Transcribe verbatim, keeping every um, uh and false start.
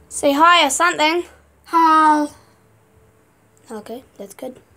Say hi or something. Hi. Okay, that's good.